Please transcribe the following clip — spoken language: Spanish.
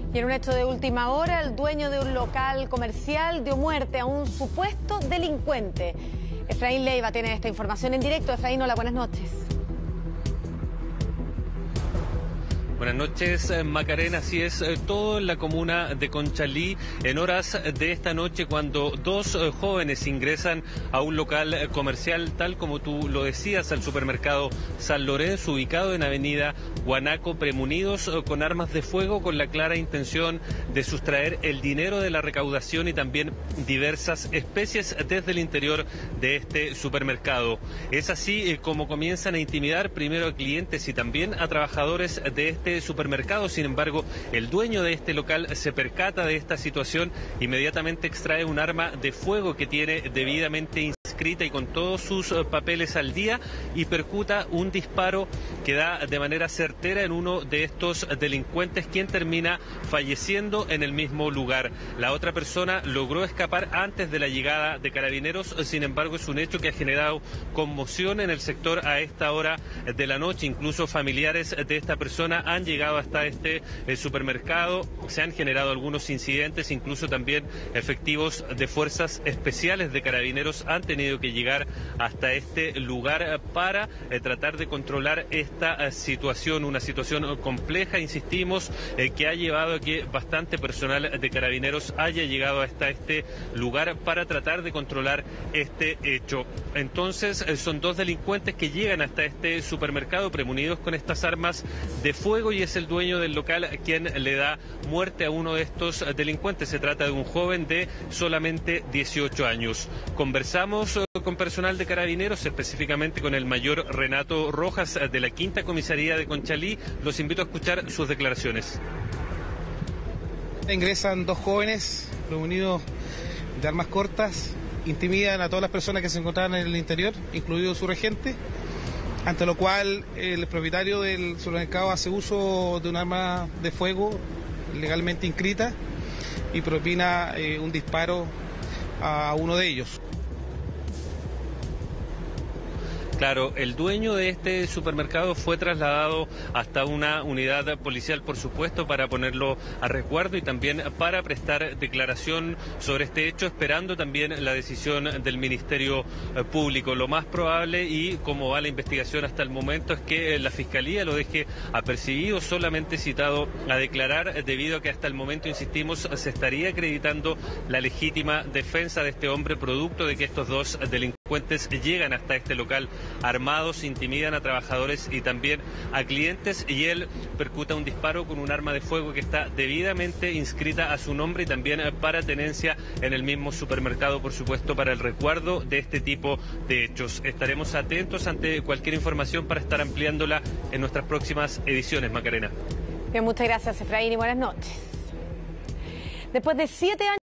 Y en un hecho de última hora, el dueño de un local comercial dio muerte a un supuesto delincuente. Efraín Leiva tiene esta información en directo. Efraín, hola, buenas noches. Buenas noches, Macarena. Así es, todo en la comuna de Conchalí en horas de esta noche cuando dos jóvenes ingresan a un local comercial, tal como tú lo decías, al supermercado San Lorenzo, ubicado en avenida Guanaco, premunidos con armas de fuego con la clara intención de sustraer el dinero de la recaudación y también diversas especies desde el interior de este supermercado. Es así como comienzan a intimidar primero a clientes y también a trabajadores de este supermercado. Sin embargo, el dueño de este local se percata de esta situación, inmediatamente extrae un arma de fuego que tiene debidamente inscrita y con todos sus papeles al día y percuta un disparo que da de manera certera en uno de estos delincuentes, quien termina falleciendo en el mismo lugar. La otra persona logró escapar antes de la llegada de carabineros. Sin embargo, es un hecho que ha generado conmoción en el sector a esta hora de la noche. Incluso familiares de esta persona han llegado hasta este supermercado. Se han generado algunos incidentes, incluso también efectivos de fuerzas especiales de carabineros han tenido que llegar hasta este lugar para tratar de controlar esta situación, una situación compleja, insistimos, que ha llevado a que bastante personal de carabineros haya llegado hasta este lugar para tratar de controlar este hecho. Entonces, son dos delincuentes que llegan hasta este supermercado premunidos con estas armas de fuego y es el dueño del local quien le da muerte a uno de estos delincuentes. Se trata de un joven de solamente 18 años. Conversamos con personal de carabineros, específicamente con el mayor Renato Rojas de la Quinta Comisaría de Conchalí. Los invito a escuchar sus declaraciones. Ingresan dos jóvenes reunidos de armas cortas, intimidan a todas las personas que se encontraban en el interior, incluido su regente, ante lo cual el propietario del supermercado hace uso de un arma de fuego legalmente inscrita y propina un disparo a uno de ellos. Claro, el dueño de este supermercado fue trasladado hasta una unidad policial, por supuesto, para ponerlo a resguardo y también para prestar declaración sobre este hecho, esperando también la decisión del Ministerio Público. Lo más probable, y como va la investigación hasta el momento, es que la Fiscalía lo deje apercibido, solamente citado a declarar, debido a que hasta el momento, insistimos, se estaría acreditando la legítima defensa de este hombre, producto de que estos dos delincuentes llegan hasta este local armados, intimidan a trabajadores y también a clientes, y él percuta un disparo con un arma de fuego que está debidamente inscrita a su nombre y también para tenencia en el mismo supermercado, por supuesto, para el resguardo de este tipo de hechos. Estaremos atentos ante cualquier información para estar ampliándola en nuestras próximas ediciones, Macarena. Bien, muchas gracias, Efraín, y buenas noches. Después de 7 años